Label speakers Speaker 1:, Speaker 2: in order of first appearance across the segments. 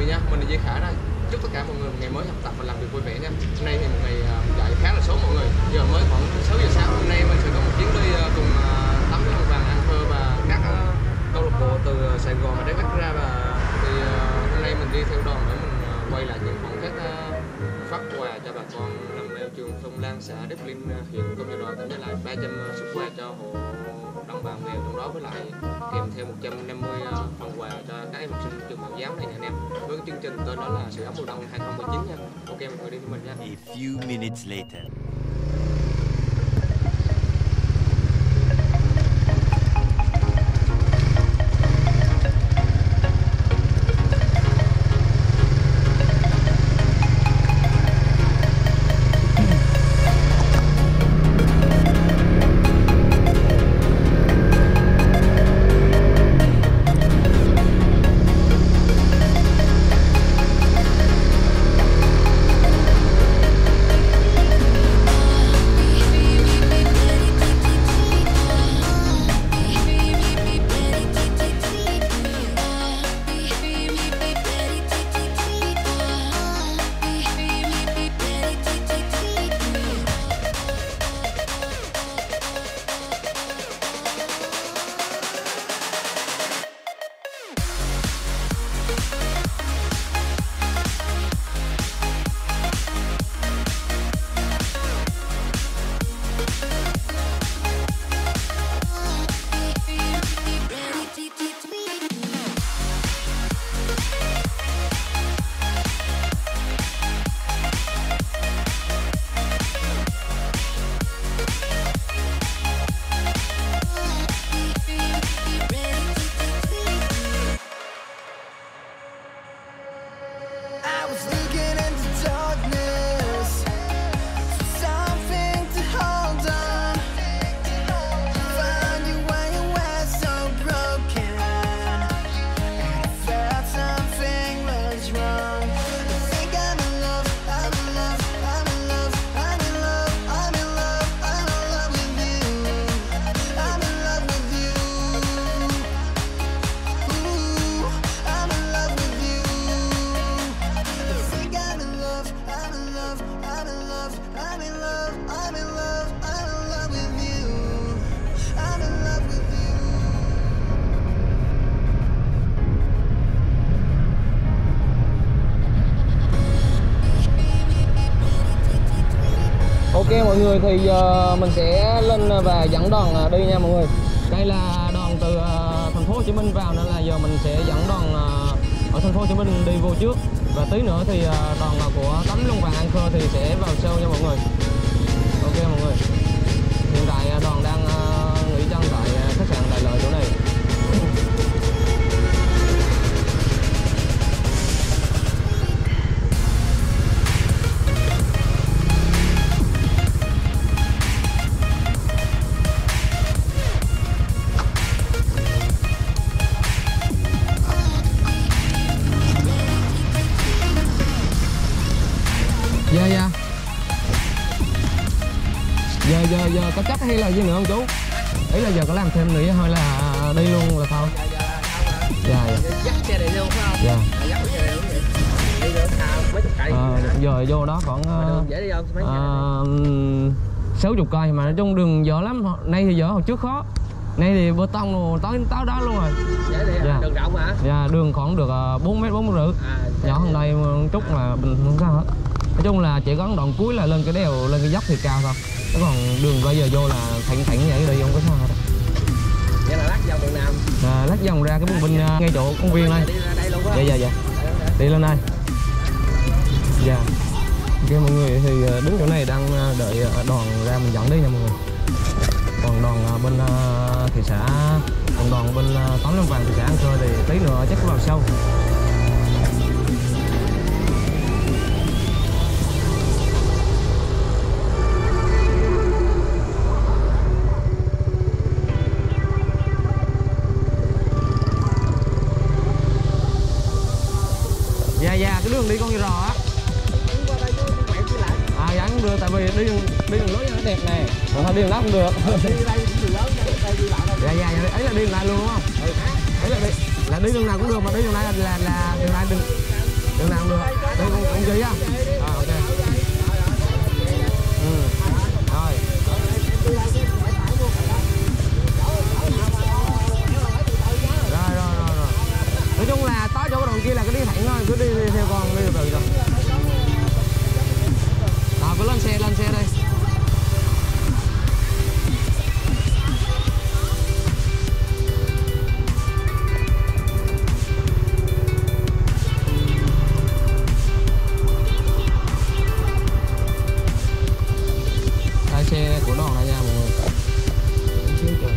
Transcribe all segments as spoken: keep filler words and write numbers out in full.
Speaker 1: người nha, mình là Duy Khả đây. Chúc tất cả mọi người một ngày mới học tập và làm việc vui vẻ nha. Hôm nay thì một ngày chạy khá là sớm mọi người. Giờ mới khoảng sáu giờ sáng. Hôm nay mình sẽ có một chuyến đi cùng tấm lông vàng An Khơ và các câu lạc bộ từ Sài Gòn và đến Bắc ra, và thì hôm nay mình đi theo đoàn để mình quay lại những khoảnh khắc phát quà cho bà con làm mèo trường Sông Lan, xã Đức Linh, huyện Công Gia Ro, tỉnh Gia Lai, ba trăm suất quà cho hộ đồng bào nghèo, trong đó với lại kèm theo một trăm năm mươi phần quà cho các em học sinh trường mẫu giáo này nha anh em. Với chương trình tên đó là Sưởi ấm mùa đông hai không một chín nha. Ok mọi người đi với mình nha.
Speaker 2: A few minutes later.
Speaker 1: Ok mọi người, thì uh, mình sẽ lên và dẫn đoàn đi nha mọi người. Đây là đoàn từ uh, thành phố Hồ Chí Minh vào, nên là giờ mình sẽ dẫn đoàn uh, ở thành phố Hồ Chí Minh đi vô trước, và tí nữa thì uh, đoàn của tấm lông vàng An Khơ thì sẽ vào sau nha mọi người. Ok mọi người, hiện tại uh, đoàn đang uh, nghỉ chân tại uh, khách sạn Đại Lợi chỗ này. Dạ dạ. Giờ giờ giờ có chắc hay là gì nữa không chú? Ý là giờ có làm thêm nữa hay là đi luôn là thôi? Dạ dạ.
Speaker 3: Dắt xe đi luôn phải không?
Speaker 1: Dạ.
Speaker 3: Dắt xe đi luôn vậy. Đi được sao mấy chục cây.
Speaker 1: À, giờ vô đó khoảng
Speaker 3: đường dễ đi không? Mấy
Speaker 1: sáu chục cây, mà nói chung đường dở lắm. Nay thì dở hồi trước khó. Nay thì bê tông rồi tới tới đó luôn rồi.
Speaker 3: Dễ đi
Speaker 1: dạ.
Speaker 3: Đường rộng hả?
Speaker 1: Dạ, đường khoảng được bốn mét, bốn mét rưỡi.
Speaker 3: À,
Speaker 1: nhỏ hơn đây một chút là bình không sao hết. Nói chung là chỉ có đoạn cuối là lên cái đèo, lên cái dốc thì cao thôi. Chứ còn đường bây giờ vô là thẳng thẳng vậy đi, không có sao hết.
Speaker 3: Vậy là lát vòng đường Nam.
Speaker 1: À, lát vòng ra cái bùng binh ngay chỗ công viên đây.
Speaker 3: Đi ra đây luôn á.
Speaker 1: Dạ dạ dạ. Đi lên đây. Dạ. Ok mọi người, thì đứng chỗ này đang đợi đoàn ra mình dẫn đi nha mọi người. Còn đoàn bên thị xã, còn đoàn bên tấm lông vàng thị xã An Khơ thì tí nữa chắc vào sau. Dạ dạ, cái đường đi con Rò á. À dạ cũng được, tại vì đi đường đi đường lớn nó đẹp nè. Còn thôi đi đường đó không được.
Speaker 3: Đi đây đường lớn đây đi lại đâu.
Speaker 1: Dạ dạ, dạ ấy là đi đường này luôn đúng không? Ấy là đi là đi đường nào cũng được, mà đi đường này là là, là đường này đường đường nào cũng được. Đây con con gì á? À ok. Ừ. Rồi. Rồi rồi rồi rồi. Nói chung là tới chỗ đường kia là cứ đi thẳng thôi, cứ đi, đi theo con đi từ từ rồi. Rồi cứ lên xe lên xe đây. Xe của đoàn này nha mọi người. Xíu trời.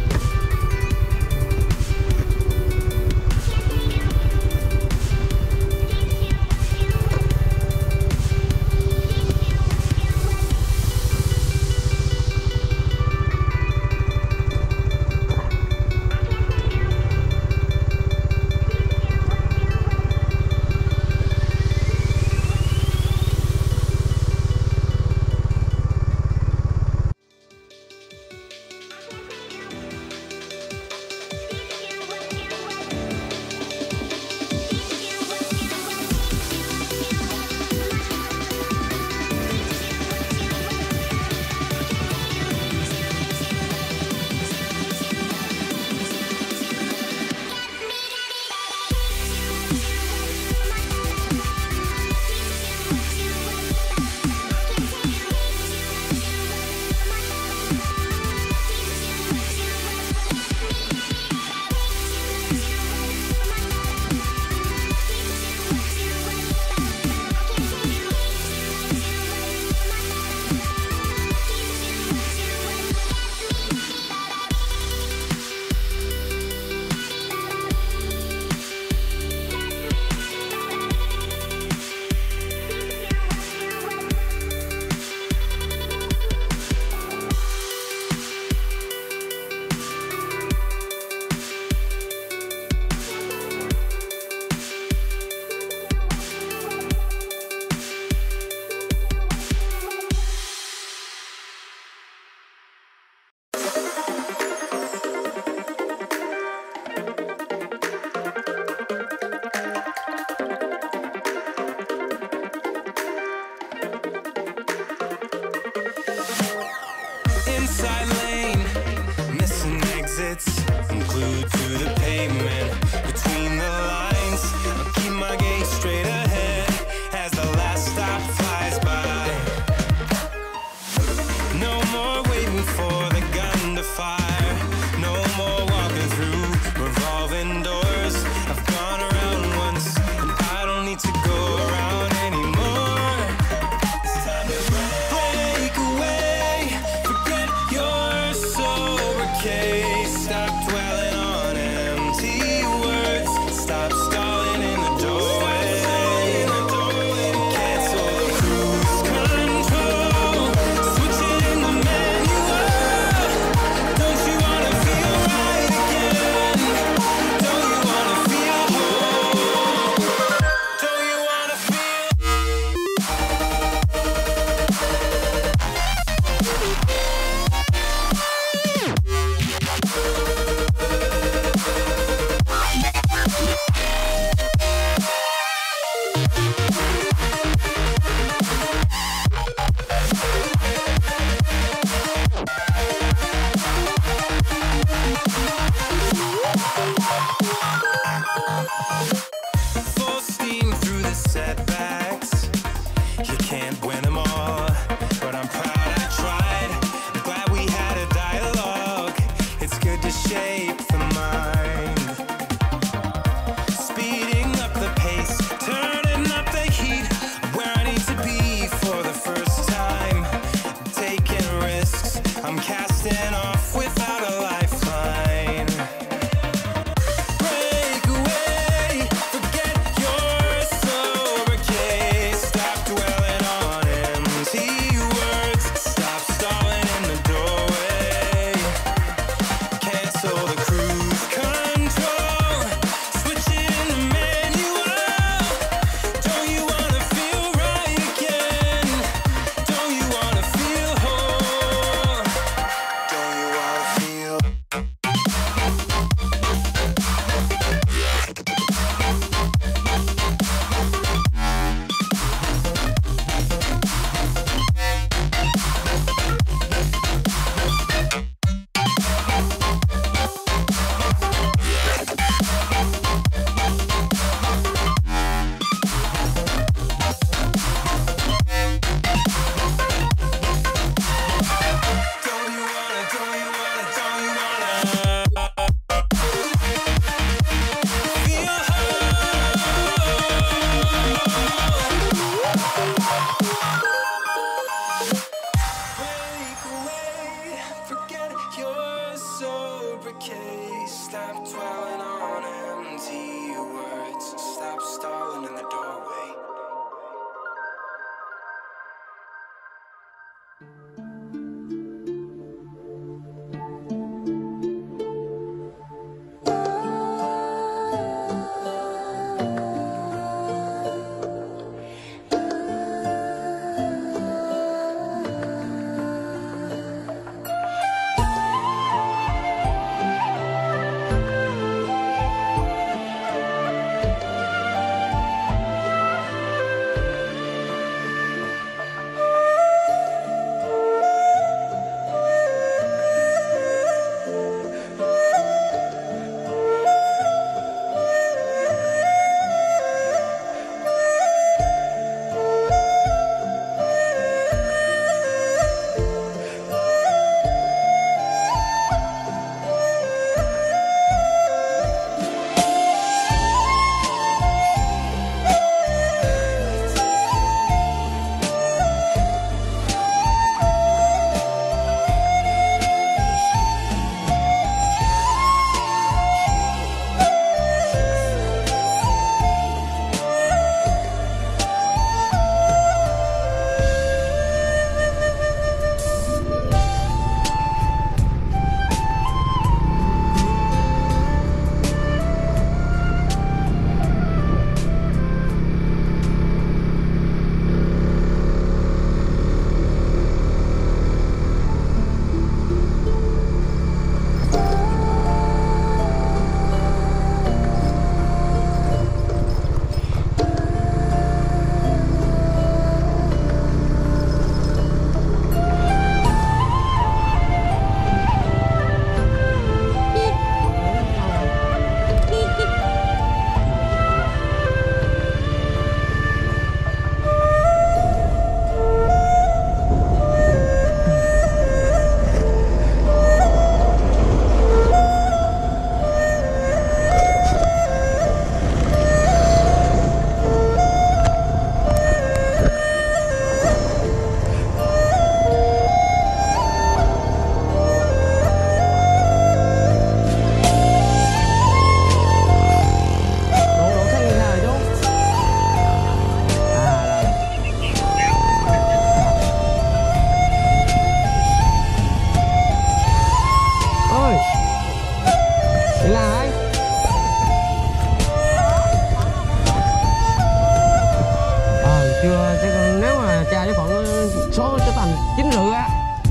Speaker 4: chưa, chứ còn nếu mà tra với khoảng số cho tầm chín rưỡi á.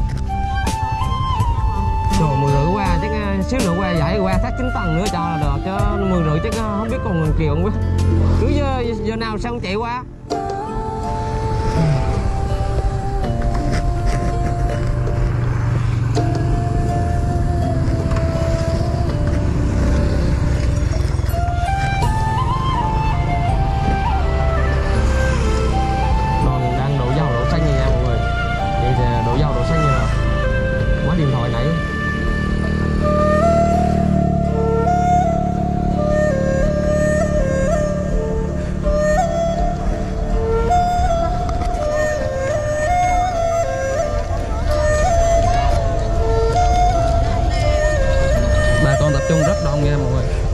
Speaker 4: Rồi mười rưỡi qua chắc xíu nữa qua giải qua thác chín tầng nữa cho là được, chứ mười rưỡi chắc không biết còn mình kiều không biết. Cứ giờ, giờ nào xong chạy qua. Đoàn đang đổ dầu đổ xanh gì nha mọi người. Vậy thì đổ dầu đổ xanh như nào? Quá điện thoại nãy. Bà con tập trung rất đông nha mọi người.